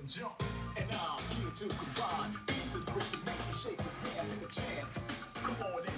jump. And I'm here to combine. Peace and rhythm, make you shake your hand, take a chance. Come on